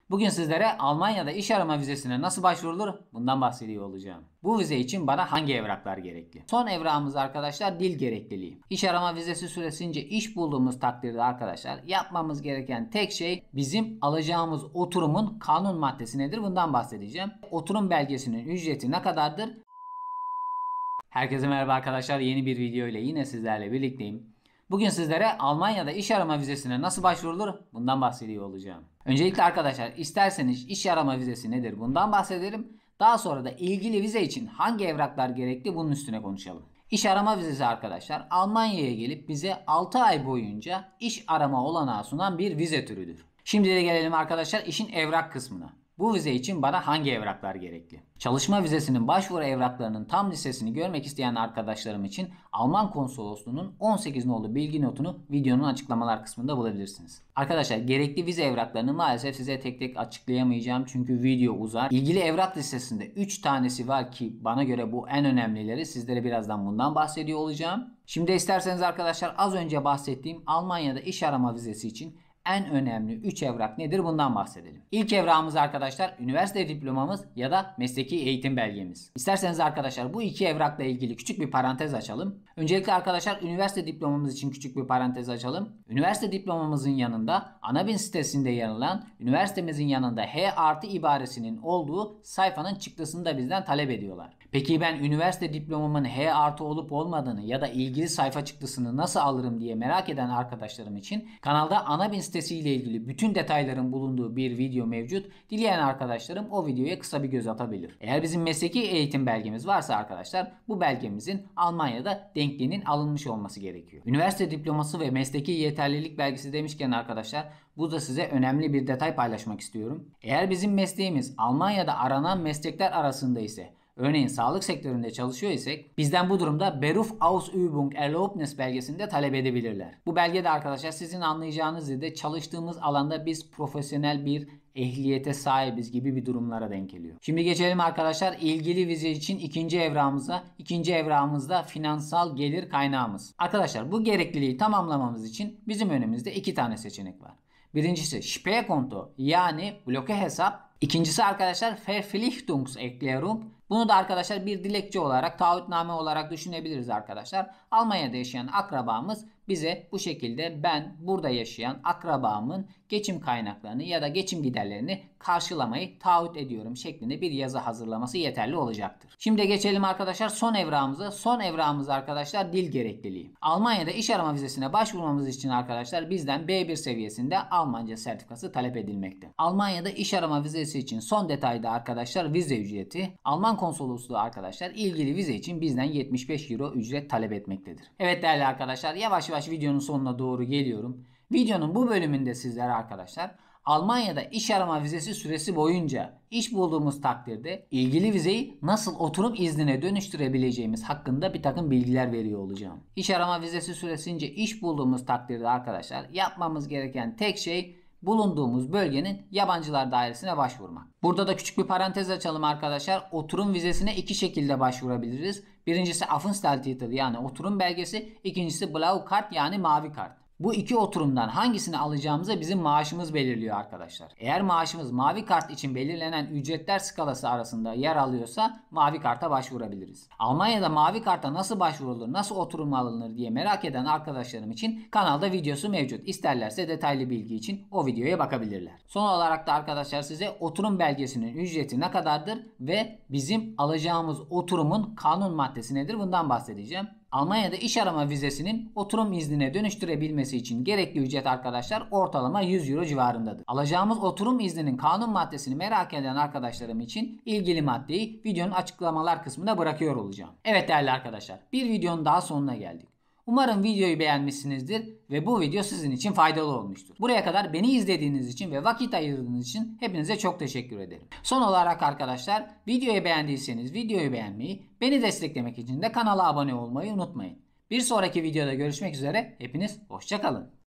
Bugün sizlere Almanya'da iş arama vizesine nasıl başvurulur bundan bahsediyor olacağım. Bu vize için bana hangi evraklar gerekli? Son evrağımız arkadaşlar dil gerekliliği. İş arama vizesi süresince iş bulduğumuz takdirde arkadaşlar yapmamız gereken tek şey bizim alacağımız oturumun kanun maddesi nedir bundan bahsedeceğim. Oturum belgesinin ücreti ne kadardır? Herkese merhaba arkadaşlar, yeni bir video ile yine sizlerle birlikteyim. Bugün sizlere Almanya'da iş arama vizesine nasıl başvurulur bundan bahsediyor olacağım. Öncelikle arkadaşlar isterseniz iş arama vizesi nedir bundan bahsedelim. Daha sonra da ilgili vize için hangi evraklar gerekli bunun üstüne konuşalım. İş arama vizesi arkadaşlar Almanya'ya gelip bize 6 ay boyunca iş arama olanağı sunan bir vize türüdür. Şimdi de gelelim arkadaşlar işin evrak kısmına. Bu vize için bana hangi evraklar gerekli? Çalışma vizesinin başvuru evraklarının tam listesini görmek isteyen arkadaşlarım için Alman konsolosluğunun 18 nolu bilgi notunu videonun açıklamalar kısmında bulabilirsiniz. Arkadaşlar gerekli vize evraklarını maalesef size tek tek açıklayamayacağım çünkü video uzar. İlgili evrak listesinde 3 tanesi var ki bana göre bu en önemlileri. Sizlere birazdan bundan bahsediyor olacağım. Şimdi isterseniz arkadaşlar az önce bahsettiğim Almanya'da iş arama vizesi için en önemli 3 evrak nedir bundan bahsedelim. İlk evrağımız arkadaşlar üniversite diplomamız ya da mesleki eğitim belgemiz. İsterseniz arkadaşlar bu iki evrakla ilgili küçük bir parantez açalım. Öncelikle arkadaşlar üniversite diplomamız için küçük bir parantez açalım. Üniversite diplomamızın yanında ANABİN sitesinde yer alan üniversitemizin yanında H artı ibaresinin olduğu sayfanın çıktısını da bizden talep ediyorlar. Peki ben üniversite diplomamın H artı olup olmadığını ya da ilgili sayfa çıktısını nasıl alırım diye merak eden arkadaşlarım için kanalda ANABİN sitesiyle ilgili bütün detayların bulunduğu bir video mevcut. Dileyen arkadaşlarım o videoya kısa bir göz atabilir. Eğer bizim mesleki eğitim belgemiz varsa arkadaşlar bu belgemizin Almanya'da denkliğinin alınmış olması gerekiyor. Üniversite diploması ve mesleki yeterlilik belgesi demişken arkadaşlar bu da size önemli bir detay paylaşmak istiyorum. Eğer bizim mesleğimiz Almanya'da aranan meslekler arasında ise örneğin sağlık sektöründe çalışıyor isek bizden bu durumda Berufsausübung Erlaubnis belgesini de talep edebilirler. Bu belge de arkadaşlar sizin anlayacağınız üzere çalıştığımız alanda biz profesyonel bir ehliyete sahibiz gibi bir durumlara denk geliyor. Şimdi geçelim arkadaşlar ilgili vize için ikinci evrağımıza. İkinci evrağımızda finansal gelir kaynağımız. Arkadaşlar bu gerekliliği tamamlamamız için bizim önümüzde iki tane seçenek var. Birincisi Sparkonto yani bloke hesap. İkincisi arkadaşlar Verpflichtungserklärung. Bunu da arkadaşlar bir dilekçe olarak, taahhütname olarak düşünebiliriz arkadaşlar. Almanya'da yaşayan akrabamız bize bu şekilde ben burada yaşayan akrabamın geçim kaynaklarını ya da geçim giderlerini karşılamayı taahhüt ediyorum şeklinde bir yazı hazırlaması yeterli olacaktır. Şimdi geçelim arkadaşlar son evrağımıza. Son evrağımız arkadaşlar dil gerekliliği. Almanya'da iş arama vizesine başvurmamız için arkadaşlar bizden B1 seviyesinde Almanca sertifikası talep edilmekte. Almanya'da iş arama vizesi için son detayda arkadaşlar vize ücreti. Alman konsolosluğu arkadaşlar ilgili vize için bizden 75 euro ücret talep etmektedir. Evet değerli arkadaşlar yavaş yavaş videonun sonuna doğru geliyorum. Videonun bu bölümünde sizlere arkadaşlar Almanya'da iş arama vizesi süresi boyunca iş bulduğumuz takdirde ilgili vizeyi nasıl oturum iznine dönüştürebileceğimiz hakkında bir takım bilgiler veriyor olacağım. İş arama vizesi süresince iş bulduğumuz takdirde arkadaşlar yapmamız gereken tek şey bulunduğumuz bölgenin yabancılar dairesine başvurmak. Burada da küçük bir parantez açalım arkadaşlar. Oturum vizesine iki şekilde başvurabiliriz. Birincisi Aufenthaltstitel yani oturum belgesi. İkincisi Blaue Kart yani mavi kart. Bu iki oturumdan hangisini alacağımızı bizim maaşımız belirliyor arkadaşlar. Eğer maaşımız mavi kart için belirlenen ücretler skalası arasında yer alıyorsa mavi karta başvurabiliriz. Almanya'da mavi karta nasıl başvurulur, nasıl oturum alınır diye merak eden arkadaşlarım için kanalda videosu mevcut. İsterlerse detaylı bilgi için o videoya bakabilirler. Son olarak da arkadaşlar size oturum belgesinin ücreti ne kadardır ve bizim alacağımız oturumun kanun maddesi nedir bundan bahsedeceğim. Almanya'da iş arama vizesinin oturum iznine dönüştürebilmesi için gerekli ücret arkadaşlar ortalama 100 euro civarındadır. Alacağımız oturum izninin kanun maddesini merak eden arkadaşlarım için ilgili maddeyi videonun açıklamalar kısmına bırakıyor olacağım. Evet değerli arkadaşlar bir videonun daha sonuna geldik. Umarım videoyu beğenmişsinizdir ve bu video sizin için faydalı olmuştur. Buraya kadar beni izlediğiniz için ve vakit ayırdığınız için hepinize çok teşekkür ederim. Son olarak arkadaşlar videoyu beğendiyseniz videoyu beğenmeyi, beni desteklemek için de kanala abone olmayı unutmayın. Bir sonraki videoda görüşmek üzere hepiniz hoşça kalın.